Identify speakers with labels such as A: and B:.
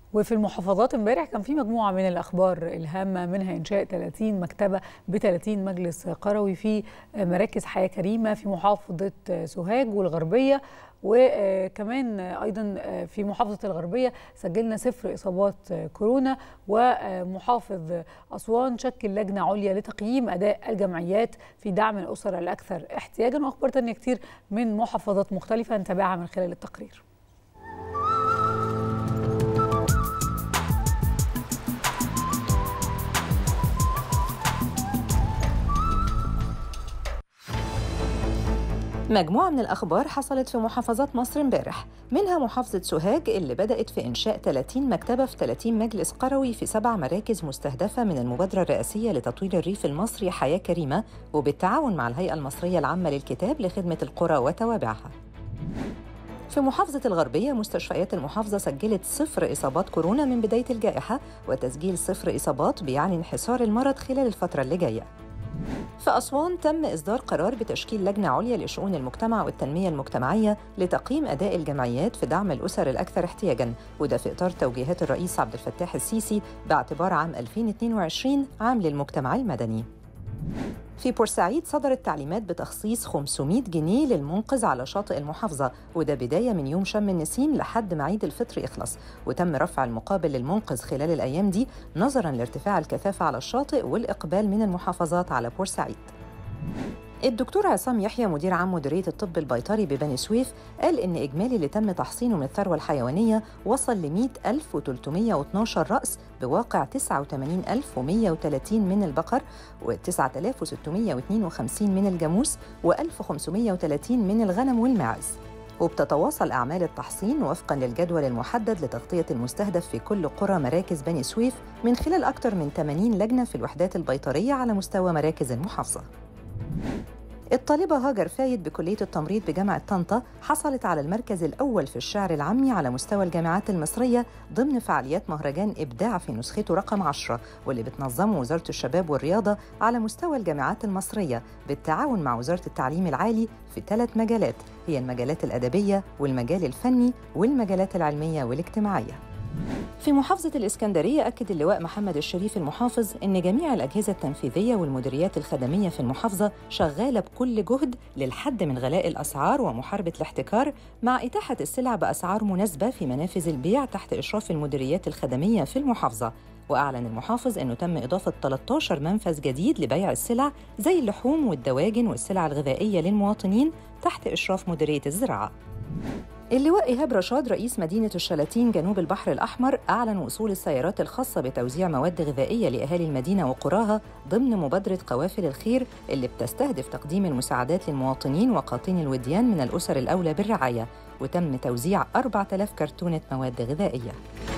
A: وفي المحافظات امبارح كان في مجموعة من الأخبار الهامة، منها إنشاء 30 مكتبة ب 30 مجلس قروي في مراكز حياة كريمة في محافظة سوهاج والغربية. وكمان أيضا في محافظة الغربية سجلنا 0 إصابات كورونا. ومحافظ أسوان شكل لجنة عليا لتقييم أداء الجمعيات في دعم الأسر الأكثر احتياجا، وأخبار تانية كتير من محافظات مختلفة نتابعها من خلال التقرير.
B: مجموعة من الأخبار حصلت في محافظات مصر امبارح، منها محافظة سوهاج اللي بدأت في إنشاء 30 مكتبة في 30 مجلس قروي في 7 مراكز مستهدفة من المبادرة الرئاسية لتطوير الريف المصري حياة كريمة، وبالتعاون مع الهيئة المصرية العامة للكتاب لخدمة القرى وتوابعها. في محافظة الغربية مستشفيات المحافظة سجلت 0 إصابات كورونا من بداية الجائحة، وتسجيل 0 إصابات بيعني انحسار المرض خلال الفترة اللي جاية. في أسوان تم إصدار قرار بتشكيل لجنة عليا لشؤون المجتمع والتنمية المجتمعية لتقييم أداء الجمعيات في دعم الأسر الأكثر احتياجاً، وده في إطار توجيهات الرئيس عبد الفتاح السيسي باعتبار عام 2022 عام للمجتمع المدني. في بورسعيد صدرت تعليمات بتخصيص 500 جنيه للمنقذ على شاطئ المحافظة، وده بداية من يوم شم النسيم لحد ما عيد الفطر يخلص، وتم رفع المقابل للمنقذ خلال الأيام دي نظراً لارتفاع الكثافة على الشاطئ والإقبال من المحافظات على بورسعيد. الدكتور عصام يحيى مدير عام مديرية الطب البيطري ببني سويف قال إن إجمالي اللي تم تحصينه من الثروة الحيوانية وصل ل 100,312 رأس بواقع 89,130 من البقر و9,652 من الجاموس و1,530 من الغنم والماعز. وبتتواصل أعمال التحصين وفقاً للجدول المحدد لتغطية المستهدف في كل قرى مراكز بني سويف من خلال أكثر من 80 لجنة في الوحدات البيطرية على مستوى مراكز المحافظة. الطالبة هاجر فايد بكلية التمريض بجامعة طنطا حصلت على المركز الأول في الشعر العامي على مستوى الجامعات المصرية ضمن فعاليات مهرجان إبداع في نسخته رقم 10، واللي بتنظمه وزارة الشباب والرياضة على مستوى الجامعات المصرية بالتعاون مع وزارة التعليم العالي في 3 مجالات، هي المجالات الأدبية والمجال الفني والمجالات العلمية والاجتماعية. في محافظة الإسكندرية أكد اللواء محمد الشريف المحافظ إن جميع الأجهزة التنفيذية والمديريات الخدمية في المحافظة شغالة بكل جهد للحد من غلاء الأسعار ومحاربة الاحتكار، مع إتاحة السلع بأسعار مناسبة في منافذ البيع تحت إشراف المديريات الخدمية في المحافظة. وأعلن المحافظ أنه تم إضافة 13 منفذ جديد لبيع السلع زي اللحوم والدواجن والسلع الغذائية للمواطنين تحت إشراف مديرية الزراعة. اللواء إيهاب رشاد رئيس مدينة الشلاتين جنوب البحر الأحمر أعلن وصول السيارات الخاصة بتوزيع مواد غذائية لأهالي المدينة وقراها ضمن مبادرة قوافل الخير اللي بتستهدف تقديم المساعدات للمواطنين وقاطين الوديان من الأسر الأولى بالرعاية، وتم توزيع 4000 كرتونة مواد غذائية.